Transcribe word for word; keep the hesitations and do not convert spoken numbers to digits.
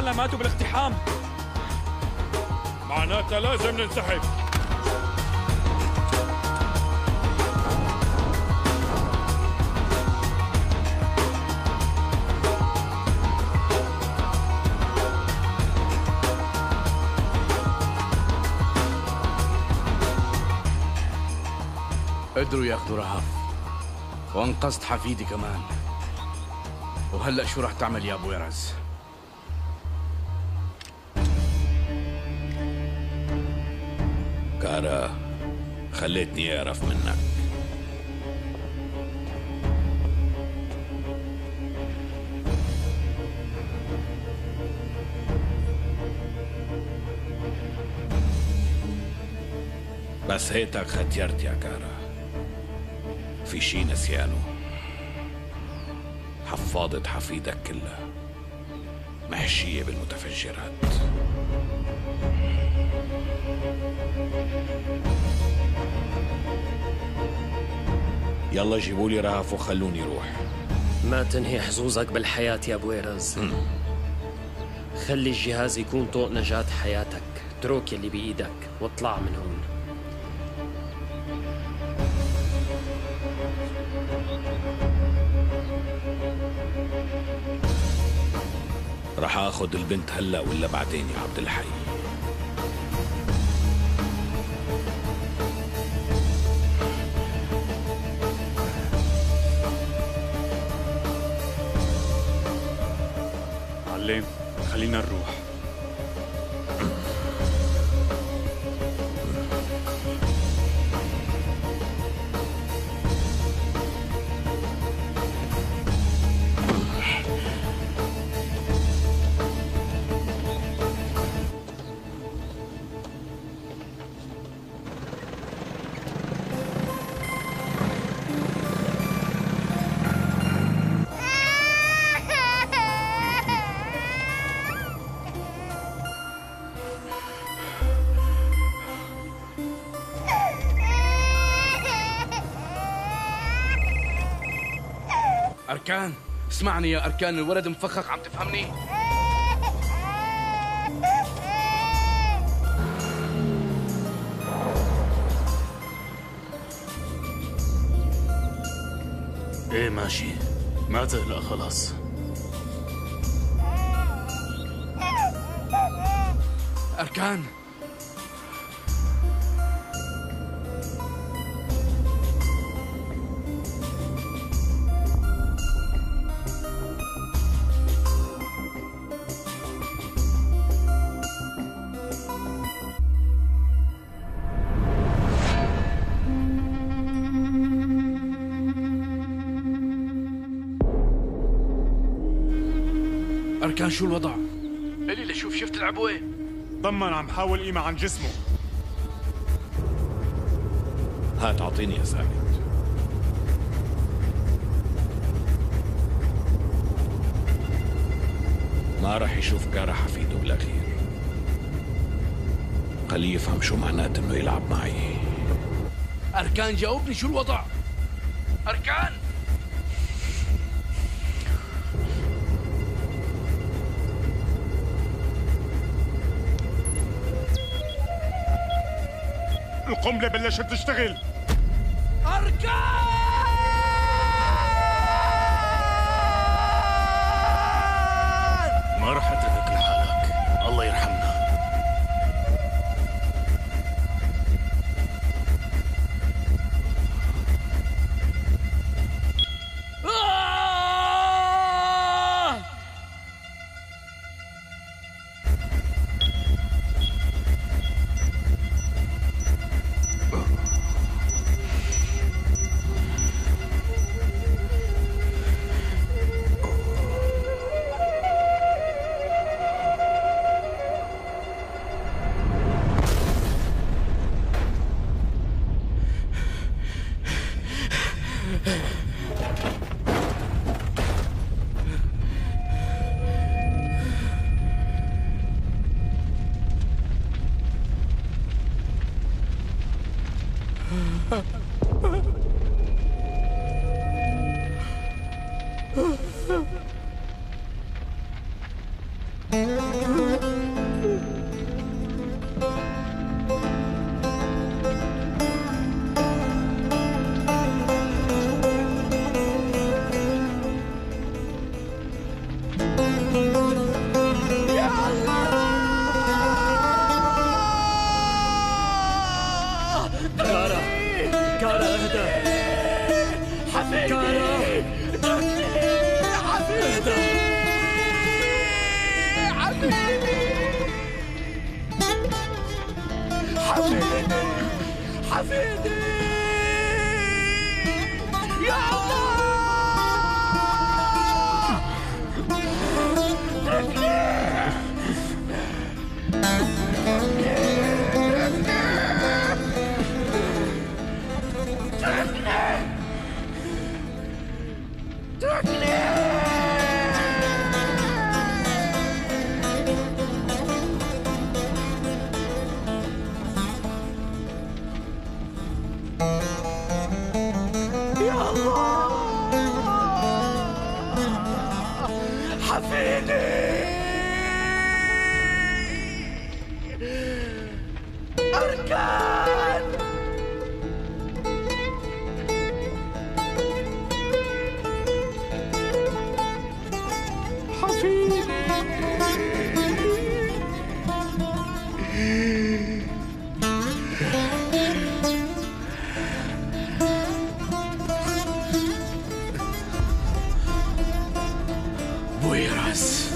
رجالنا ماتوا بالاقتحام. معناتها لازم ننسحب. قدروا ياخذوا رهف وانقذت حفيدي كمان. وهلأ شو رح تعمل يا ابو يرز؟ كارا، خليتني اعرف منك. بس هيتك ختيرت يا كارا. في شي نسيانه. حفاضة حفيدك كلها محشية بالمتفجرات. يلا جيبوا لي رهف وخلوني روح. ما تنهي حظوظك بالحياة يا ابو إيرز. خلي الجهاز يكون طوق نجاة حياتك. اترك يلي بإيدك واطلع من هون. رح اخذ البنت هلا ولا بعدين يا عبد الحي؟ معلم خلينا نروح. أركان، اسمعني يا أركان، الولد مفخخ، عم تفهمني؟ ايه ماشي، ما تقلق خلاص. أركان، أركان شو الوضع؟ إلي لشوف شفت العبوة؟ طمن، عم حاول قيمة عن جسمه. هات اعطيني يا ثابت. ما راح يشوف كارا حفيده بالاخير. خليه يفهم شو معناته انه يلعب معي. أركان جاوبني، شو الوضع؟ أركان، القنبلة بلشت تشتغل. أركان، ما رح اتركك لحالك، الله يرحمنا. Ha ha ha! حفيدي حفيدي يا الله أركان حفيدي بويراس